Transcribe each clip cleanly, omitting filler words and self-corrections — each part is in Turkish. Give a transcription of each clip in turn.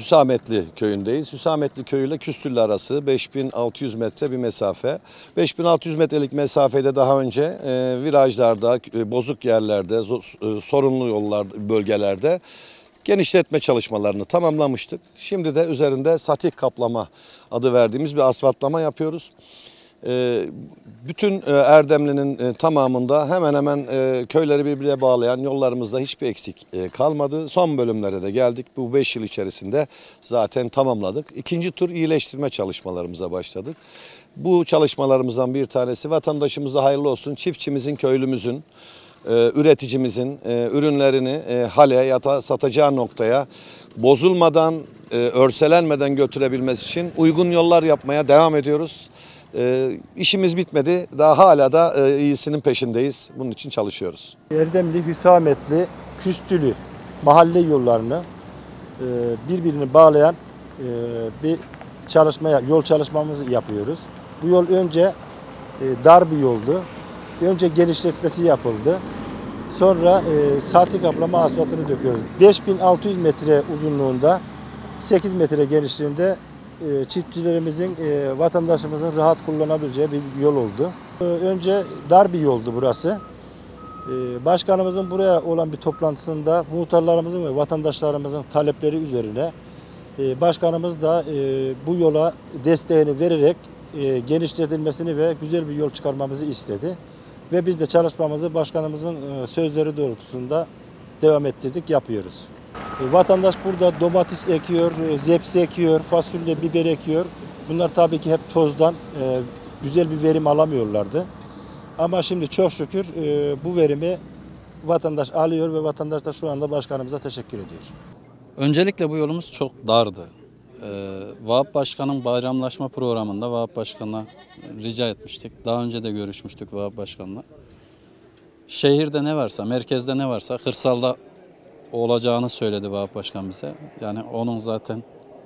Hüsametli köyündeyiz. Hüsametli köyü ile Küstüllü arası 5600 metre bir mesafe. 5600 metrelik mesafede daha önce virajlarda, bozuk yerlerde, sorunlu yollar bölgelerde genişletme çalışmalarını tamamlamıştık. Şimdi de üzerinde satih kaplama adı verdiğimiz bir asfaltlama yapıyoruz. Bütün Erdemli'nin tamamında hemen hemen köyleri birbirine bağlayan yollarımızda hiçbir eksik kalmadı. Son bölümlere de geldik. Bu 5 yıl içerisinde zaten tamamladık. İkinci tur iyileştirme çalışmalarımıza başladık. Bu çalışmalarımızdan bir tanesi vatandaşımıza hayırlı olsun. Çiftçimizin, köylümüzün, üreticimizin ürünlerini hale ya da satacağı noktaya bozulmadan, örselenmeden götürebilmesi için uygun yollar yapmaya devam ediyoruz. İşimiz bitmedi. Daha hala da iyisinin peşindeyiz. Bunun için çalışıyoruz. Erdemli, Hüsametli, Küstülü mahalle yollarını birbirini bağlayan bir yol çalışmamızı yapıyoruz. Bu yol önce dar bir yoldu. Önce genişletmesi yapıldı. Sonra satih kaplama asfaltını döküyoruz. 5600 metre uzunluğunda, 8 metre genişliğinde çiftçilerimizin, vatandaşımızın rahat kullanabileceği bir yol oldu. Önce dar bir yoldu burası. Başkanımızın buraya olan bir toplantısında muhtarlarımızın ve vatandaşlarımızın talepleri üzerine başkanımız da bu yola desteğini vererek genişletilmesini ve güzel bir yol çıkarmamızı istedi. Ve biz de çalışmamızı başkanımızın sözleri doğrultusunda devam ettirdik, yapıyoruz. Vatandaş burada domates ekiyor, zepsi ekiyor, fasulye, biber ekiyor. Bunlar tabii ki hep tozdan güzel bir verim alamıyorlardı. Ama şimdi çok şükür bu verimi vatandaş alıyor ve vatandaş da şu anda başkanımıza teşekkür ediyor. Öncelikle bu yolumuz çok dardı. Vahap Başkan'ın bayramlaşma programında Vahap Başkan'la rica etmiştik. Daha önce de görüşmüştük Vahap Başkan'la. Şehirde ne varsa, merkezde ne varsa kırsalda olacağını söyledi Vahap Başkan bize. Yani onun zaten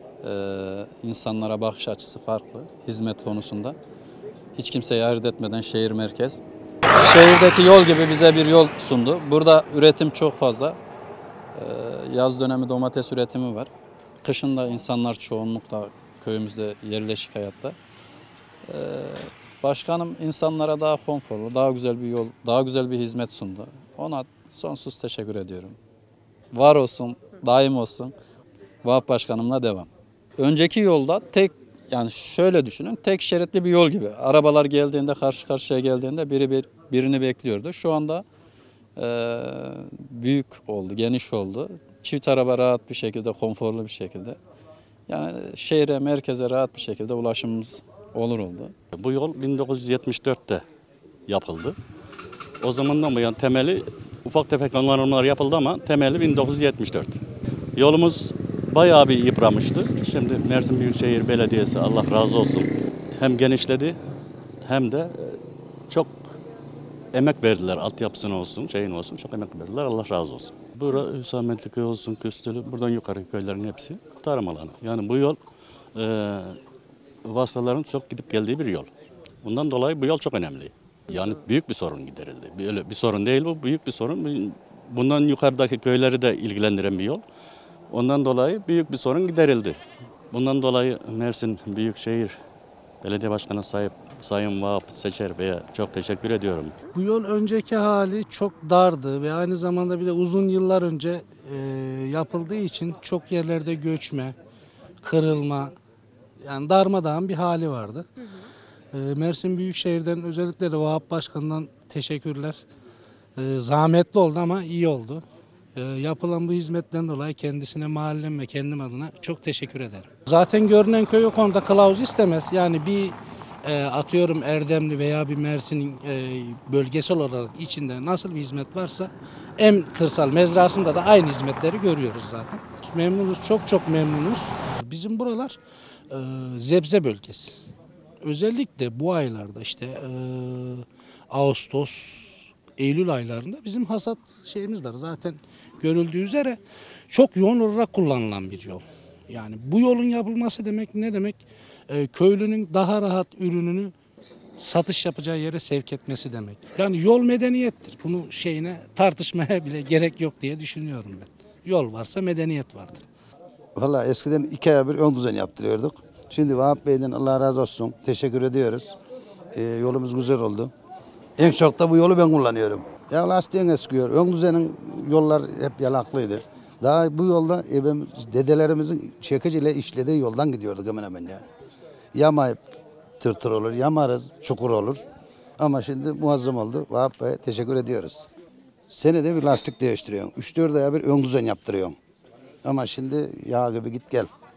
insanlara bakış açısı farklı hizmet konusunda. Hiç kimseyi ayırt etmeden şehir merkez. Şehirdeki yol gibi bize bir yol sundu. Burada üretim çok fazla. Yaz dönemi domates üretimi var. Kışın da insanlar çoğunlukla köyümüzde yerleşik hayatta. Başkanım insanlara daha konforlu, daha güzel bir yol, daha güzel bir hizmet sundu. Ona sonsuz teşekkür ediyorum. Var olsun, daim olsun. Vahap Başkanımla devam. Önceki yolda yani şöyle düşünün, tek şeritli bir yol gibi. Arabalar geldiğinde, karşı karşıya geldiğinde birini bekliyordu. Şu anda büyük oldu, geniş oldu. Çift araba rahat bir şekilde, konforlu bir şekilde. Yani şehre, merkeze rahat bir şekilde ulaşımımız oldu. Bu yol 1974'te yapıldı. O zamandan bu yana temeli ufak tefek onarımlar yapıldı ama temeli 1974. Yolumuz bayağı bir yıpramıştı. Şimdi Mersin Büyükşehir Belediyesi Allah razı olsun hem genişledi hem de çok emek verdiler. Altyapısına olsun, olsun çok emek verdiler. Allah razı olsun. Burası Hüsametli köy olsun, Küstülü, buradan yukarı köylerin hepsi tarım alanı. Yani bu yol vasıtaların çok gidip geldiği bir yol. Bundan dolayı bu yol çok önemli. Yani büyük bir sorun giderildi. Öyle bir sorun değil bu, büyük bir sorun. Bundan yukarıdaki köyleri de ilgilendiren bir yol. Ondan dolayı büyük bir sorun giderildi. Bundan dolayı Mersin Büyükşehir Belediye Başkanı Sayın Vahap Seçer Bey'e çok teşekkür ediyorum. Bu yol önceki hali çok dardı ve aynı zamanda bir de uzun yıllar önce yapıldığı için çok yerlerde göçme, kırılma, yani darmadağın bir hali vardı. Mersin Büyükşehir'den özellikle de Vahap Başkan'dan teşekkürler. Zahmetli oldu ama iyi oldu. Yapılan bu hizmetten dolayı kendisine, mahallem ve kendim adına çok teşekkür ederim. Zaten görünen köy o konuda kılavuz istemez. Yani bir atıyorum Erdemli veya bir Mersin'in bölgesel olarak içinde nasıl bir hizmet varsa en kırsal mezrasında da aynı hizmetleri görüyoruz zaten. Memnunuz, çok memnunuz. Bizim buralar zebze bölgesi. Özellikle bu aylarda işte Ağustos, Eylül aylarında bizim hasat şeyimiz var. Zaten görüldüğü üzere çok yoğun olarak kullanılan bir yol. Yani bu yolun yapılması demek ne demek? Köylünün daha rahat ürününü satış yapacağı yere sevk etmesi demek. Yani yol medeniyettir. Bunu tartışmaya bile gerek yok diye düşünüyorum ben. Yol varsa medeniyet vardır. Valla eskiden 2 aya bir ön düzen yaptırıyorduk. Şimdi Vahap Bey'den Allah razı olsun. Teşekkür ediyoruz. Yolumuz güzel oldu. En çok da bu yolu ben kullanıyorum. Ya lastiğin eskiyor. Ön düzenin yollar hep yalaklıydı. Daha bu yolda dedelerimizin çekiciyle işlediği yoldan gidiyorduk hemen hemen ya. Yamayıp tırtır olur, yamarız, çukur olur. Ama şimdi muazzam oldu. Vahap Bey'e teşekkür ediyoruz. Senede bir lastik değiştiriyorsun. 3-4 aya bir ön düzen yaptırıyorsun. Ama şimdi yağ gibi git gel.